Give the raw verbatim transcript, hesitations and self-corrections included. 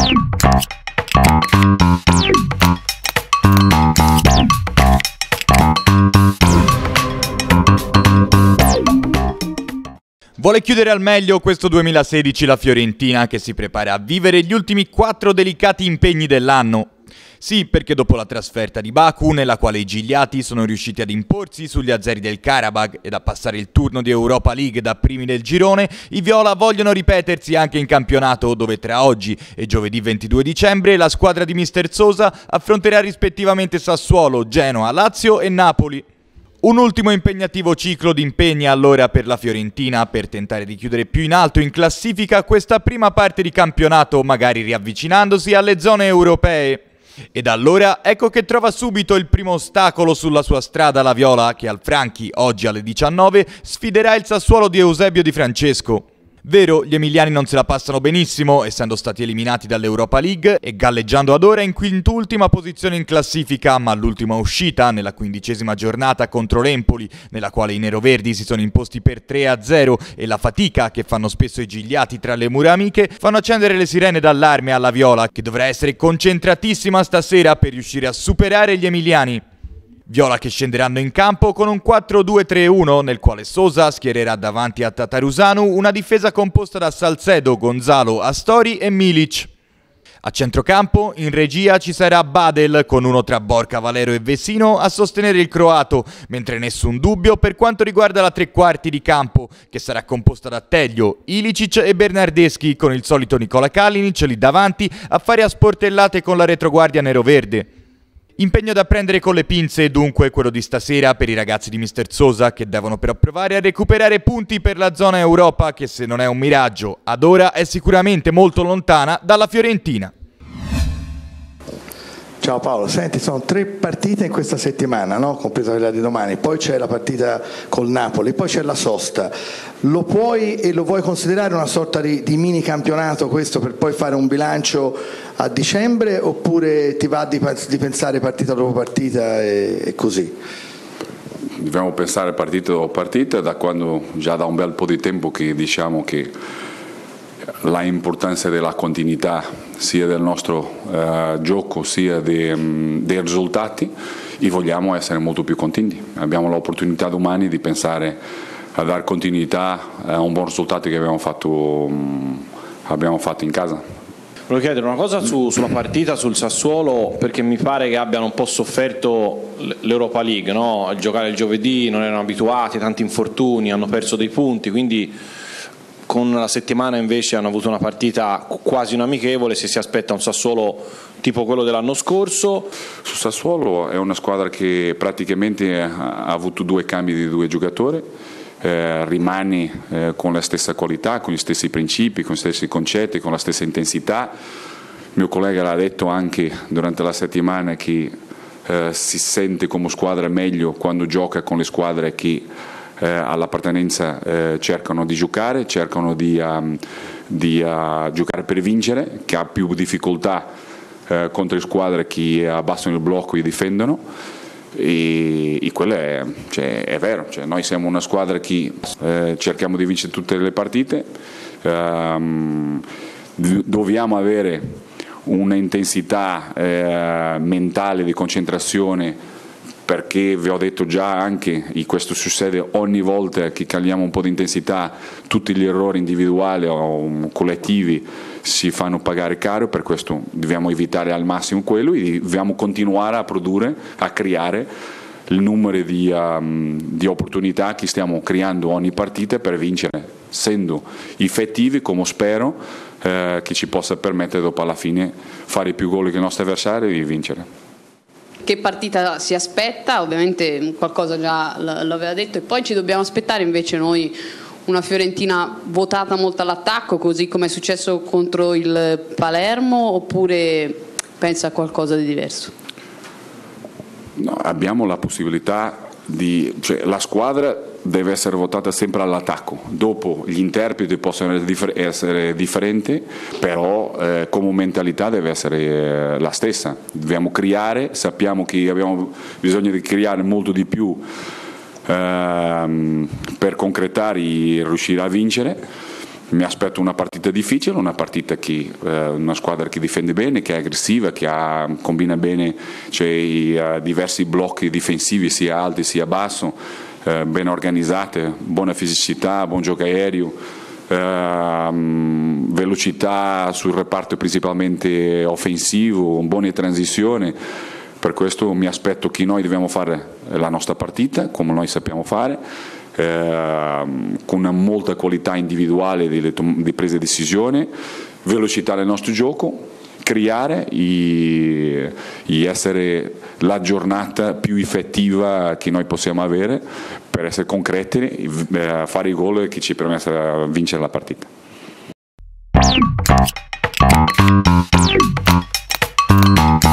Vuole chiudere al meglio questo duemilasedici la Fiorentina, che si prepara a vivere gli ultimi quattro delicati impegni dell'anno. Sì, perché dopo la trasferta di Baku, nella quale i gigliati sono riusciti ad imporsi sugli azeri del Karabakh ed a passare il turno di Europa League da primi del girone, i viola vogliono ripetersi anche in campionato, dove tra oggi e giovedì ventidue dicembre la squadra di mister Sosa affronterà rispettivamente Sassuolo, Genoa, Lazio e Napoli. Un ultimo impegnativo ciclo di impegni allora per la Fiorentina per tentare di chiudere più in alto in classifica questa prima parte di campionato, magari riavvicinandosi alle zone europee. Ed allora ecco che trova subito il primo ostacolo sulla sua strada la Viola, che al Franchi, oggi alle diciannove, sfiderà il Sassuolo di Eusebio Di Francesco. Vero, gli emiliani non se la passano benissimo, essendo stati eliminati dall'Europa League e galleggiando ad ora in quintultima posizione in classifica, ma l'ultima uscita, nella quindicesima giornata contro l'Empoli, nella quale i neroverdi si sono imposti per tre a zero, e la fatica che fanno spesso i gigliati tra le mura amiche, fanno accendere le sirene d'allarme alla Viola, che dovrà essere concentratissima stasera per riuscire a superare gli emiliani. Viola che scenderanno in campo con un quattro due tre uno, nel quale Sosa schiererà davanti a Tatarusanu una difesa composta da Salcedo, Gonzalo, Astori e Milic. A centrocampo, in regia, ci sarà Badel, con uno tra Borca, Valero e Vesino a sostenere il croato, mentre nessun dubbio per quanto riguarda la tre quarti di campo, che sarà composta da Teglio, Ilicic e Bernardeschi, con il solito Nicola Kalinic lì davanti a fare a sportellate con la retroguardia neroverde. Impegno da prendere con le pinze, dunque, quello di stasera per i ragazzi di mister Sosa, che devono però provare a recuperare punti per la zona Europa, che se non è un miraggio, ad ora è sicuramente molto lontana dalla Fiorentina. Ciao Paolo, senti, sono tre partite in questa settimana, no? Compresa quella di domani, poi c'è la partita col Napoli, poi c'è la sosta. Lo puoi e lo vuoi considerare una sorta di, di mini campionato questo per poi fare un bilancio a dicembre, oppure ti va di, di pensare partita dopo partita e, e così? Dobbiamo pensare partita dopo partita, da quando già da un bel po' di tempo che diciamo che la importanza della continuità sia del nostro uh, gioco sia de, um, dei risultati, e vogliamo essere molto più contenti. Abbiamo l'opportunità domani di pensare a dare continuità a un buon risultato che abbiamo fatto, um, abbiamo fatto in casa. Volevo chiedere una cosa su, sulla partita, sul Sassuolo, perché mi pare che abbiano un po' sofferto l'Europa League, no? Giocare il giovedì, non erano abituati, tanti infortuni, hanno perso dei punti, quindi con la settimana invece hanno avuto una partita quasi un'amichevole. Se si aspetta un Sassuolo tipo quello dell'anno scorso. Su Sassuolo è una squadra che praticamente ha avuto due cambi di due giocatori, eh, rimane eh, con la stessa qualità, con gli stessi principi, con gli stessi concetti, con la stessa intensità. Il mio collega l'ha detto anche durante la settimana che eh, si sente come squadra meglio quando gioca con le squadre che Eh, all'appartenenza eh, cercano di giocare, cercano di, um, di uh, giocare per vincere, che ha più difficoltà eh, contro le squadre che abbassano il blocco e difendono, e, e quello è, cioè, è vero, cioè, noi siamo una squadra che eh, cerchiamo di vincere tutte le partite, um, dobbiamo avere un'intensità eh, mentale di concentrazione, perché vi ho detto già anche, e questo succede ogni volta che caliamo un po' di intensità, tutti gli errori individuali o collettivi si fanno pagare caro, per questo dobbiamo evitare al massimo quello e dobbiamo continuare a produrre, a creare il numero di, um, di opportunità che stiamo creando ogni partita per vincere, essendo effettivi come spero, eh, che ci possa permettere dopo alla fine fare più gol che i nostri avversari e vincere. Che partita si aspetta? Ovviamente qualcosa già l'aveva detto, e poi ci dobbiamo aspettare invece noi una Fiorentina votata molto all'attacco, così come è successo contro il Palermo, oppure pensa a qualcosa di diverso? No, abbiamo la possibilità di, cioè, la squadra deve essere votata sempre all'attacco, dopo gli interpreti possono essere differenti, però eh, come mentalità deve essere eh, la stessa. Dobbiamo creare, sappiamo che abbiamo bisogno di creare molto di più eh, per concretare e riuscire a vincere, mi aspetto una partita difficile, una partita che, eh, una squadra che difende bene, che è aggressiva, che ha, combina bene, cioè, i, uh, diversi blocchi difensivi sia alti sia basso, eh, ben organizzate, buona fisicità, buon gioco aereo, eh, velocità sul reparto principalmente offensivo, buone transizioni. Per questo mi aspetto che noi dobbiamo fare la nostra partita come noi sappiamo fare, eh, con una molta qualità individuale di, di presa di decisione, velocità del nostro gioco, creare e, e essere la giornata più effettiva che noi possiamo avere per essere concreti, eh, fare i gol che ci permettono di vincere la partita.